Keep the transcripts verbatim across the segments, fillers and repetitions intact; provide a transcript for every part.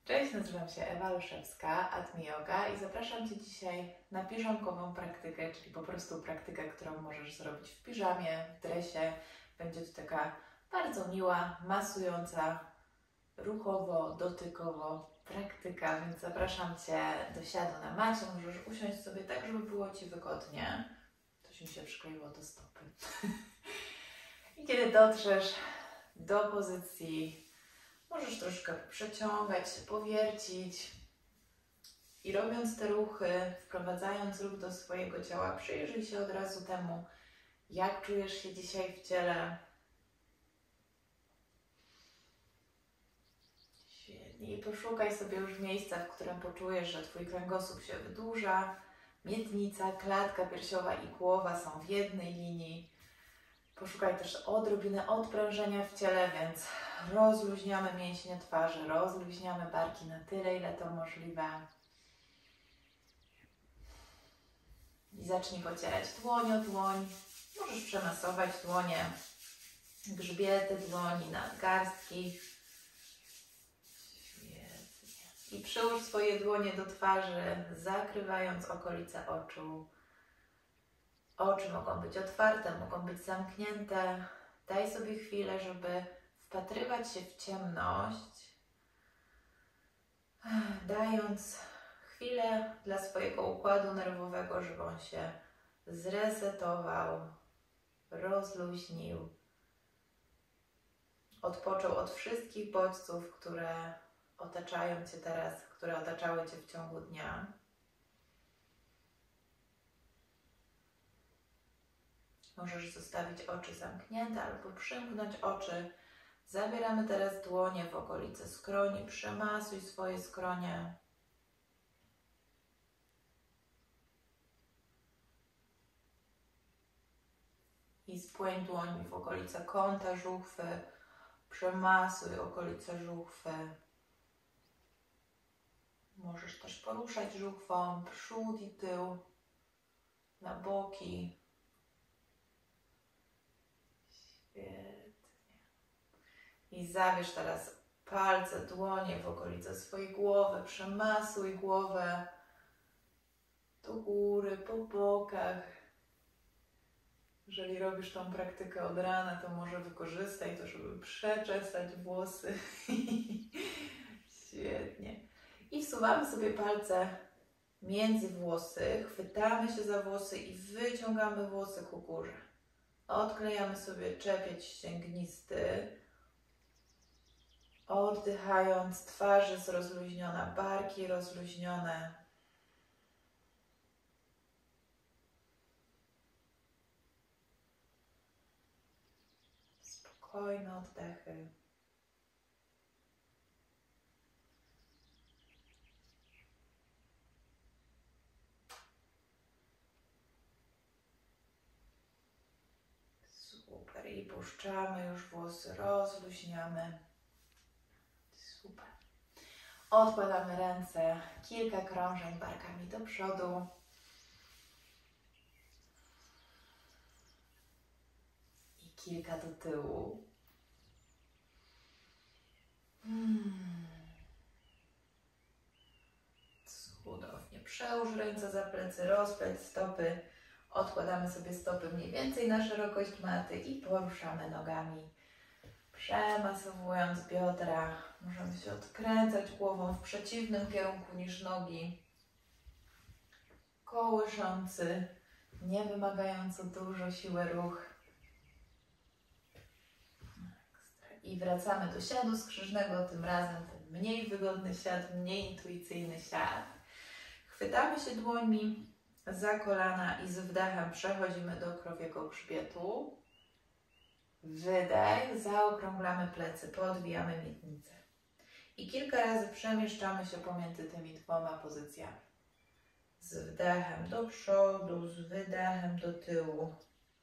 Cześć, nazywam się Ewa Olszewska, Atmi Yoga i zapraszam Cię dzisiaj na piżamkową praktykę, czyli po prostu praktykę, którą możesz zrobić w piżamie, w dresie. Będzie to taka bardzo miła, masująca, ruchowo, dotykowo praktyka, więc zapraszam Cię do siadu na macie. Możesz usiąść sobie tak, żeby było Ci wygodnie. Coś mi się przykleiło do stopy. I kiedy dotrzesz do pozycji, możesz troszkę przeciągać się, powiercić i robiąc te ruchy, wprowadzając ruch do swojego ciała, przyjrzyj się od razu temu, jak czujesz się dzisiaj w ciele. Świetnie. I poszukaj sobie już miejsca, w którym poczujesz, że Twój kręgosłup się wydłuża, miednica, klatka piersiowa i głowa są w jednej linii. Poszukaj też odrobiny odprężenia w ciele, więc rozluźniamy mięśnie twarzy, rozluźniamy barki na tyle, ile to możliwe. I zacznij pocierać dłoń o dłoń. Możesz przemasować dłonie, grzbiety dłoni, nadgarstki. Świetnie. I przyłóż swoje dłonie do twarzy, zakrywając okolice oczu. Oczy mogą być otwarte, mogą być zamknięte. Daj sobie chwilę, żeby wpatrywać się w ciemność, dając chwilę dla swojego układu nerwowego, żeby on się zresetował, rozluźnił, odpoczął od wszystkich bodźców, które otaczają Cię teraz, które otaczały Cię w ciągu dnia. Możesz zostawić oczy zamknięte albo przymknąć oczy. Zabieramy teraz dłonie w okolice skroni. Przemasuj swoje skronie. I spłyń dłońmi w okolice kąta żuchwy. Przemasuj okolice żuchwy. Możesz też poruszać żuchwą przód i tył, na boki. Świetnie. I zabierz teraz palce, dłonie w okolice swojej głowy. Przemasuj głowę do góry, po bokach. Jeżeli robisz tą praktykę od rana, to może wykorzystaj to, żeby przeczesać włosy. Świetnie. I wsuwamy sobie palce między włosy, chwytamy się za włosy i wyciągamy włosy ku górze. Odklejamy sobie czepiec ścięgnisty, oddychając, twarz jest rozluźniona, barki rozluźnione. Spokojne oddechy. Super. I puszczamy już włosy, rozluźniamy. Super. Odkładamy ręce, kilka krążeń barkami do przodu. I kilka do tyłu. Hmm. Cudownie. Przełóż ręce za plecy, rozpleć stopy. Odkładamy sobie stopy mniej więcej na szerokość maty i poruszamy nogami. Przemasowując biodra, możemy się odkręcać głową w przeciwnym kierunku niż nogi. Kołyszący, nie wymagająco dużo siły ruch. I wracamy do siadu skrzyżnego, tym razem ten mniej wygodny siad, mniej intuicyjny siad. Chwytamy się dłońmi za kolana i z wdechem przechodzimy do krowiego grzbietu. Wydech, zaokrąglamy plecy, podwijamy miednicę. I kilka razy przemieszczamy się pomiędzy tymi dwoma pozycjami. Z wdechem do przodu, z wydechem do tyłu.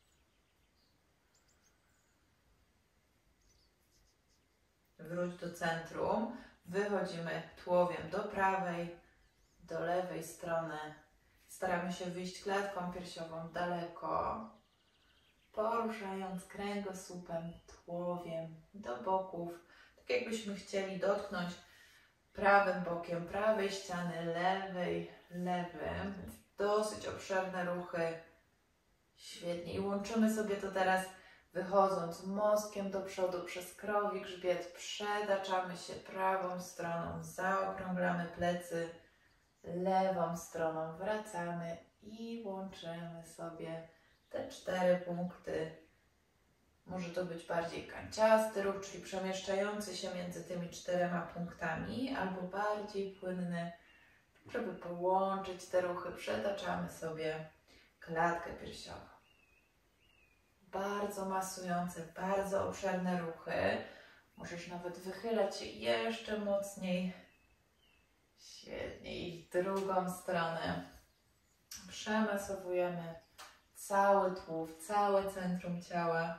Wróć do centrum. Wychodzimy tułowiem do prawej, do lewej strony. Staramy się wyjść klatką piersiową daleko, poruszając kręgosłupem, tułowiem do boków, tak jakbyśmy chcieli dotknąć prawym bokiem prawej ściany, lewej, lewym. Dosyć obszerne ruchy. Świetnie. I łączymy sobie to teraz, wychodząc mózgiem do przodu przez krowi grzbiet. Przetaczamy się prawą stroną, zaokrąglamy plecy, lewą stroną wracamy i łączymy sobie te cztery punkty. Może to być bardziej kanciasty ruch, czyli przemieszczający się między tymi czterema punktami, albo bardziej płynny, żeby połączyć te ruchy. Przetaczamy sobie klatkę piersiową. Bardzo masujące, bardzo obszerne ruchy. Możesz nawet wychylać się jeszcze mocniej. Świetnie. I w drugą stronę przemasowujemy cały tułów, całe centrum ciała.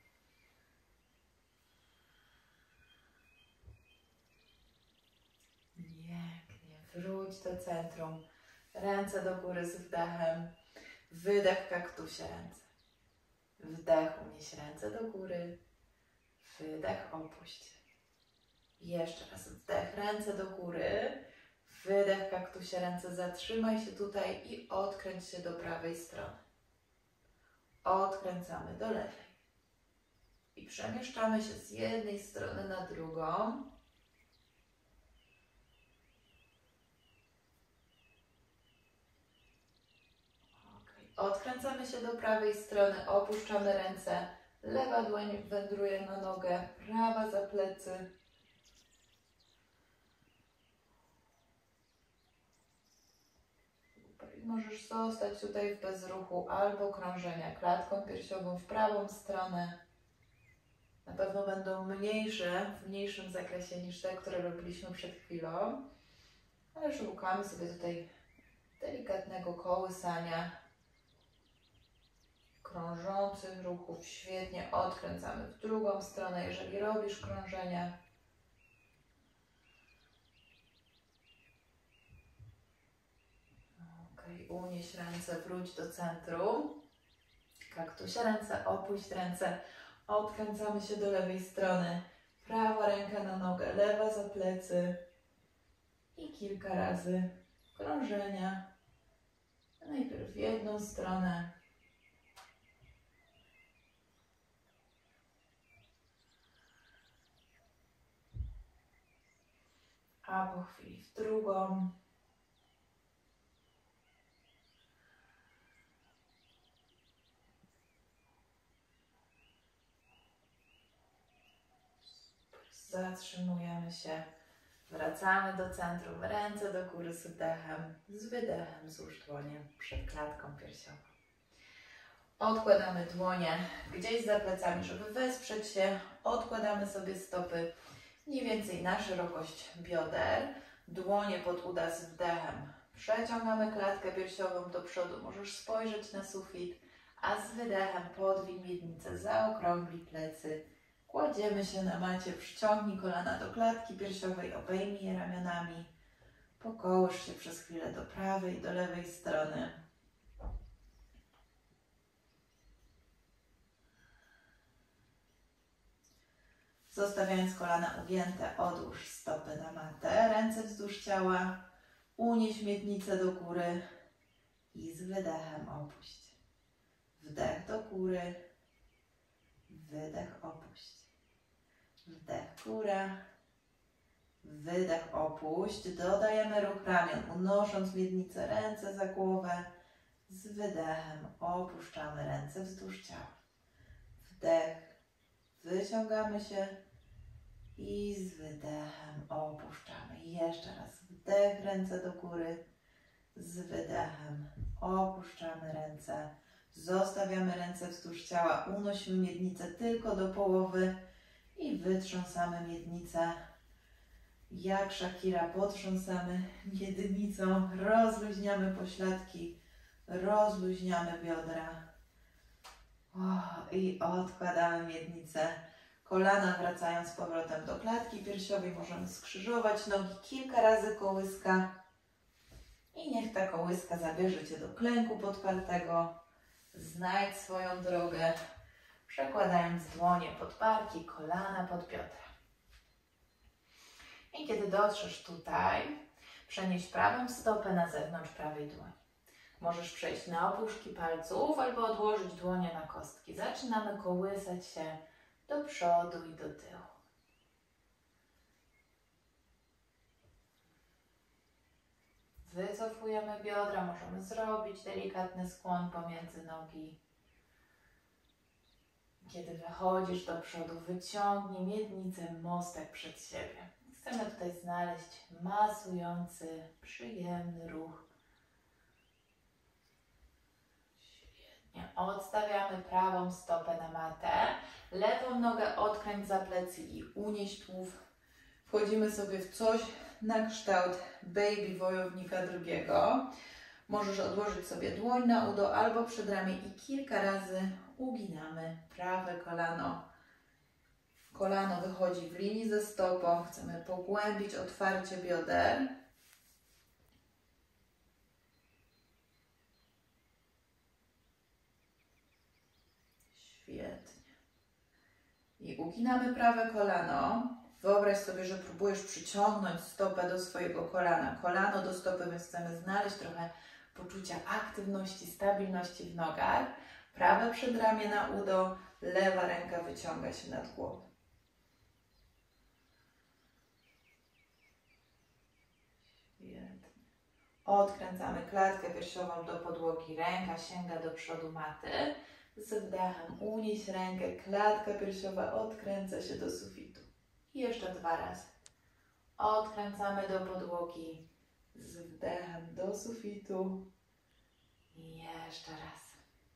Pięknie. Wróć do centrum. Ręce do góry z wdechem. Wydech, kaktusie ręce. Wdech, unieś ręce do góry. Wydech, opuść. Jeszcze raz wdech, ręce do góry. Wydech, kaktusie ręce. Zatrzymaj się tutaj i odkręć się do prawej strony. Odkręcamy do lewej. I przemieszczamy się z jednej strony na drugą. Odkręcamy się do prawej strony, opuszczamy ręce, lewa dłoń wędruje na nogę, prawa za plecy. Możesz zostać tutaj w bezruchu albo krążenia klatką piersiową w prawą stronę. Na pewno będą mniejsze, w mniejszym zakresie niż te, które robiliśmy przed chwilą, ale szukamy sobie tutaj delikatnego kołysania. Krążących ruchów, świetnie, odkręcamy w drugą stronę, jeżeli robisz krążenia. Ok, unieś ręce, wróć do centrum. Kaktusie ręce, opuść ręce, odkręcamy się do lewej strony. Prawa ręka na nogę, lewa za plecy i kilka razy krążenia. Najpierw w jedną stronę. A po chwili w drugą. Zatrzymujemy się. Wracamy do centrum. Ręce do góry z wdechem. Z wydechem złóż dłonie przed klatką piersiową. Odkładamy dłonie gdzieś za plecami, żeby wesprzeć się. Odkładamy sobie stopy mniej więcej na szerokość bioder. Dłonie pod uda z wdechem. Przeciągamy klatkę piersiową do przodu. Możesz spojrzeć na sufit, a z wydechem podwij miednicę, zaokrąglij plecy. Kładziemy się na macie, przyciągnij kolana do klatki piersiowej, obejmij je ramionami. Pokołysz się przez chwilę do prawej, do lewej strony. Zostawiając kolana ugięte, odłóż stopy na matę, ręce wzdłuż ciała, unieś miednicę do góry i z wydechem opuść. Wdech do góry, wydech opuść. Wdech góra, wydech opuść. Dodajemy ruch ramion, unosząc miednicę, ręce za głowę. Z wydechem opuszczamy ręce wzdłuż ciała. Wdech, wyciągamy się i z wydechem opuszczamy. Jeszcze raz wdech, ręce do góry. Z wydechem opuszczamy ręce. Zostawiamy ręce wzdłuż ciała, unosimy miednicę tylko do połowy i wytrząsamy miednicę. Jak Shakira potrząsamy miednicą, rozluźniamy pośladki, rozluźniamy biodra. O, i odkładamy miednicę. Kolana wracają z powrotem do klatki piersiowej. Możemy skrzyżować nogi kilka razy kołyska. I niech ta kołyska zabierze Cię do klęku podpartego. Znajdź swoją drogę, przekładając dłonie pod barki, kolana pod biodra. I kiedy dotrzesz tutaj, przenieś prawą stopę na zewnątrz prawej dłoni. Możesz przejść na opuszki palców albo odłożyć dłonie na kostki. Zaczynamy kołysać się do przodu i do tyłu. Wycofujemy biodra, możemy zrobić delikatny skłon pomiędzy nogi. Kiedy wychodzisz do przodu, wyciągnij miednicę, mostek przed siebie. Chcemy tutaj znaleźć masujący, przyjemny ruch. Świetnie. Odstawiamy prawą stopę na matę, lewą nogę odkręć za plecy i unieś tułów. Wchodzimy sobie w coś na kształt baby wojownika drugiego. Możesz odłożyć sobie dłoń na udo albo przedramię i kilka razy uginamy prawe kolano. Kolano wychodzi w linii ze stopą. Chcemy pogłębić otwarcie bioder. Świetnie. I uginamy prawe kolano. Wyobraź sobie, że próbujesz przyciągnąć stopę do swojego kolana. Kolano do stopy, więc chcemy znaleźć trochę poczucia aktywności, stabilności w nogach. Prawe przedramię na udo, lewa ręka wyciąga się nad głową. Świetnie. Odkręcamy klatkę piersiową do podłogi, ręka sięga do przodu maty. Z wdechem unieś rękę, klatka piersiowa odkręca się do sufitu. I jeszcze dwa razy. Odkręcamy do podłogi, z wdechem do sufitu. I jeszcze raz.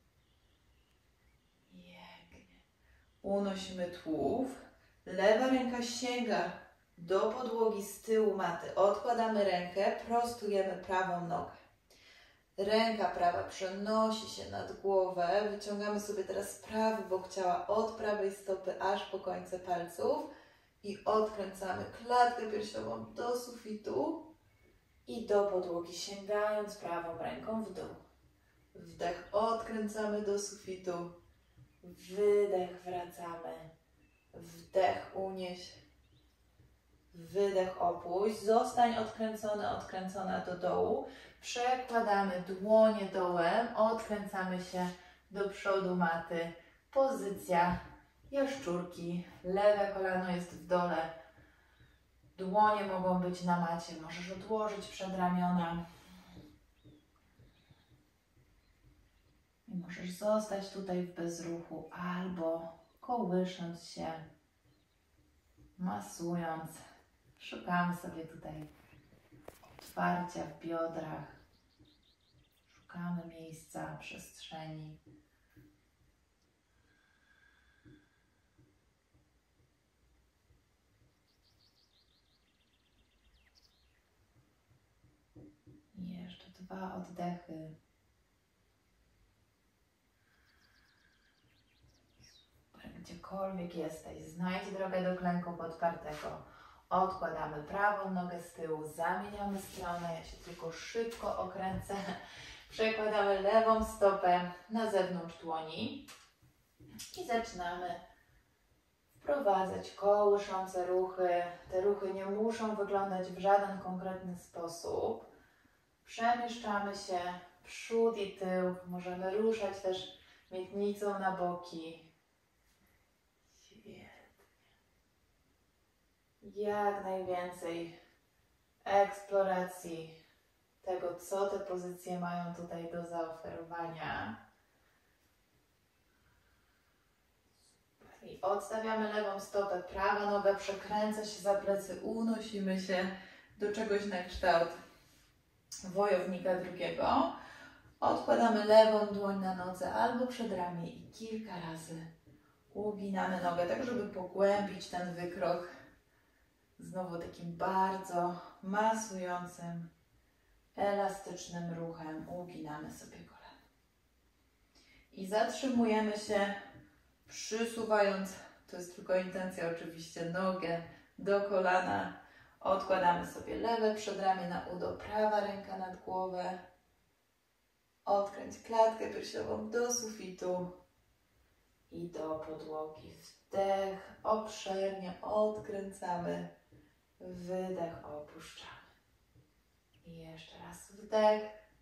Pięknie. Unosimy tułów. Lewa ręka sięga do podłogi z tyłu maty. Odkładamy rękę, prostujemy prawą nogę. Ręka prawa przenosi się nad głowę. Wyciągamy sobie teraz prawy bok ciała od prawej stopy aż po końce palców. I odkręcamy klatkę piersiową do sufitu i do podłogi, sięgając prawą ręką w dół. Wdech odkręcamy do sufitu, wydech wracamy, wdech unieś, wydech opuść, zostań odkręcony, odkręcona do dołu. Przekładamy dłonie dołem, odkręcamy się do przodu maty, pozycja jaszczurki, lewe kolano jest w dole, dłonie mogą być na macie, możesz odłożyć przedramiona i możesz zostać tutaj w bezruchu albo kołysząc się, masując. Szukamy sobie tutaj otwarcia w biodrach, szukamy miejsca, przestrzeni. I jeszcze dwa oddechy. Super, gdziekolwiek jesteś, znajdź drogę do klęku podpartego. Odkładamy prawą nogę z tyłu, zamieniamy stronę, ja się tylko szybko okręcę. Przekładamy lewą stopę na zewnątrz dłoni i zaczynamy wprowadzać kołyszące ruchy. Te ruchy nie muszą wyglądać w żaden konkretny sposób. Przemieszczamy się przód i tył. Możemy ruszać też miednicą na boki. Świetnie. Jak najwięcej eksploracji tego, co te pozycje mają tutaj do zaoferowania. I odstawiamy lewą stopę, prawa noga przekręca się za plecy, unosimy się do czegoś na kształt wojownika drugiego. Odkładamy lewą dłoń na nodze albo przedramię i kilka razy uginamy nogę, tak żeby pogłębić ten wykrok. Znowu takim bardzo masującym, elastycznym ruchem uginamy sobie kolano. I zatrzymujemy się, przysuwając, to jest tylko intencja oczywiście, nogę do kolana. Odkładamy sobie lewe przedramię na udo, prawa ręka nad głowę. Odkręć klatkę piersiową do sufitu i do podłogi. Wdech, obszernie odkręcamy Wydech, opuszczamy. I jeszcze raz wdech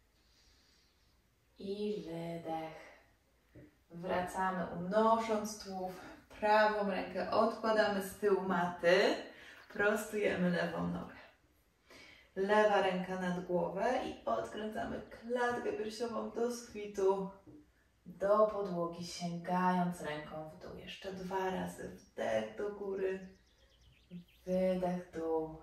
i wydech. Wracamy, unosząc tułów. Prawą rękę odkładamy z tyłu maty. Prostujemy lewą nogę. Lewa ręka nad głowę i odkręcamy klatkę piersiową do sukwitu, do podłogi, sięgając ręką w dół. Jeszcze dwa razy. Wdech do góry, wydech dół,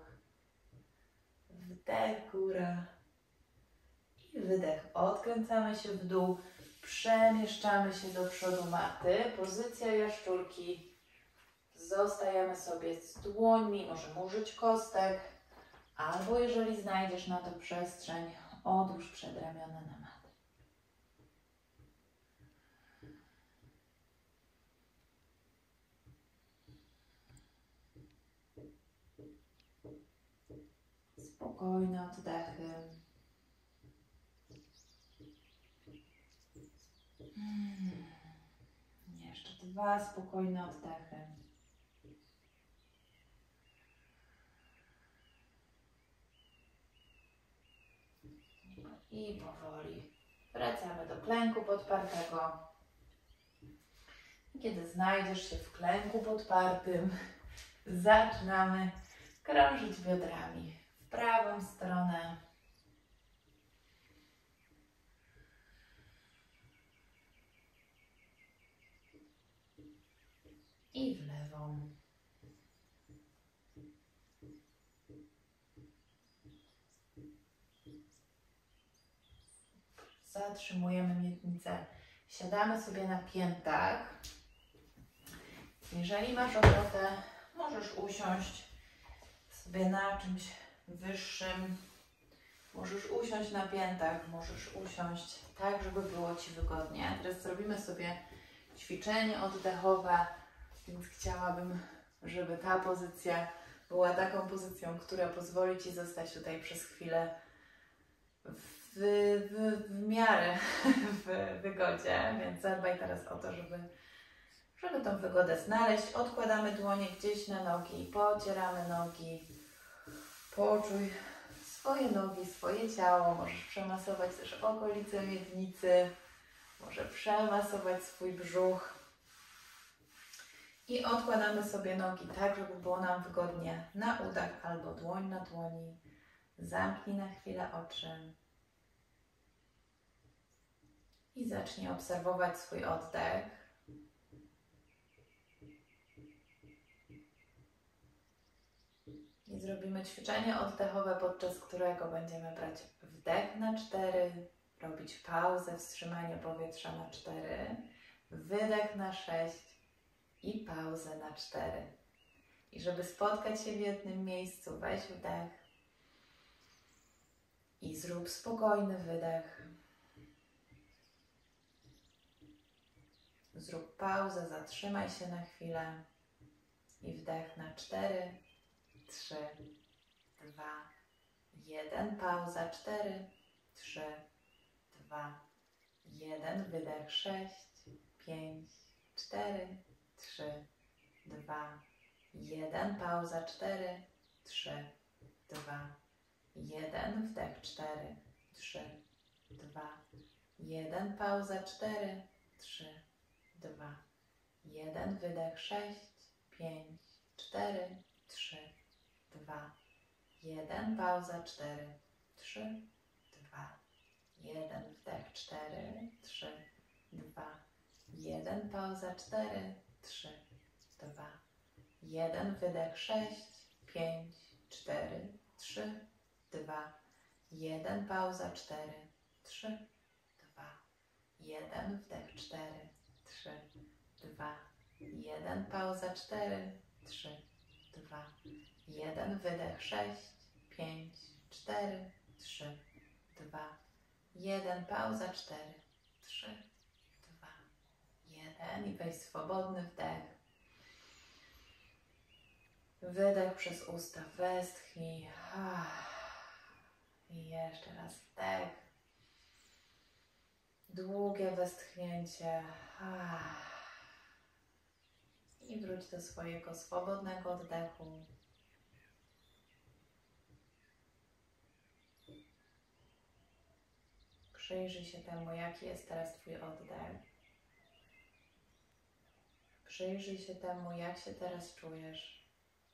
wdech góra i wydech. Odkręcamy się w dół, przemieszczamy się do przodu maty. Pozycja jaszczurki. Zostajemy sobie z dłońmi, możemy użyć kostek, albo jeżeli znajdziesz na to przestrzeń, odłóż przedramiona na matę. Spokojne oddechy. Hmm. Jeszcze dwa spokojne oddechy. I powoli wracamy do klęku podpartego. Kiedy znajdziesz się w klęku podpartym, zaczynamy krążyć biodrami w prawą stronę i w lewą. Zatrzymujemy miednicę. Siadamy sobie na piętach. Jeżeli masz ochotę, możesz usiąść sobie na czymś wyższym. Możesz usiąść na piętach, możesz usiąść tak, żeby było Ci wygodnie. Teraz zrobimy sobie ćwiczenie oddechowe, więc chciałabym, żeby ta pozycja była taką pozycją, która pozwoli Ci zostać tutaj przez chwilę w, w, w miarę w wygodzie, więc zadbaj teraz o to, żeby, żeby tą wygodę znaleźć. Odkładamy dłonie gdzieś na nogi, pocieramy nogi, poczuj swoje nogi, swoje ciało, możesz przemasować też okolice miednicy, może przemasować swój brzuch. I odkładamy sobie nogi tak, żeby było nam wygodnie na udach albo dłoń na dłoni. Zamknij na chwilę oczy i zacznij obserwować swój oddech. I zrobimy ćwiczenie oddechowe, podczas którego będziemy brać wdech na cztery, robić pauzę, wstrzymanie powietrza na cztery, wydech na sześć i pauzę na cztery. I żeby spotkać się w jednym miejscu, weź wdech i zrób spokojny wydech. Zrób pauzę, zatrzymaj się na chwilę i wdech na cztery, trzy, dwa, jeden, pauza, cztery, trzy, dwa, jeden, wydech, sześć, pięć, cztery, trzy, dwa, jeden, pauza, cztery, trzy, dwa, jeden, wdech, cztery, trzy, dwa, jeden, pauza, cztery, trzy, dwa, jeden, wydech, sześć, pięć, cztery, trzy, dwa, jeden, pauza, cztery, trzy, dwa, jeden, wdech, cztery, trzy, dwa, jeden, pauza, cztery, trzy, dwa, jeden, wydech, sześć, pięć, cztery, trzy, dwa, jeden, pauza, cztery, trzy, dwa, jeden, wdech, cztery, trzy, dwa, jeden, pauza, cztery, trzy, dwa, jeden, wydech, sześć, pięć, cztery, trzy, dwa, jeden, pauza, cztery, trzy, dwa, jeden i weź swobodny wdech. Wydech przez usta, westchnij. I jeszcze raz wdech. Długie westchnięcie. I wróć do swojego swobodnego oddechu. Przyjrzyj się temu, jaki jest teraz Twój oddech. Przyjrzyj się temu, jak się teraz czujesz.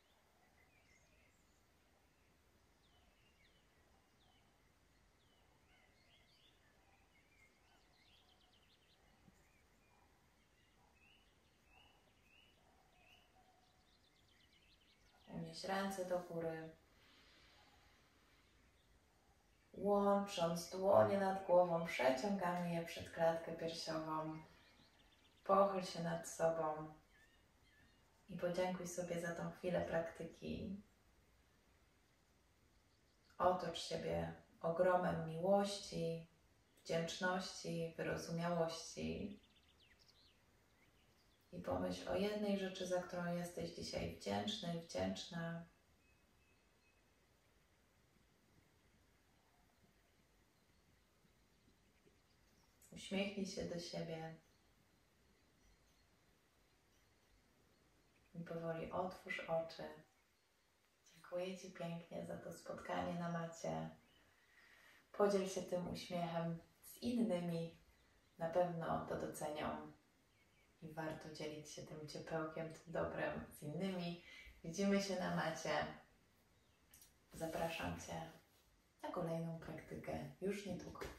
Unieś ręce do góry. Łącząc dłonie nad głową, przeciągamy je przed klatkę piersiową. Pochyl się nad sobą i podziękuj sobie za tą chwilę praktyki. Otocz siebie ogromem miłości, wdzięczności, wyrozumiałości i pomyśl o jednej rzeczy, za którą jesteś dzisiaj wdzięczny, wdzięczna. Uśmiechnij się do siebie i powoli otwórz oczy. Dziękuję Ci pięknie za to spotkanie na macie. Podziel się tym uśmiechem z innymi. Na pewno to docenią i warto dzielić się tym ciepełkiem, tym dobrem z innymi. Widzimy się na macie. Zapraszam Cię na kolejną praktykę już niedługo.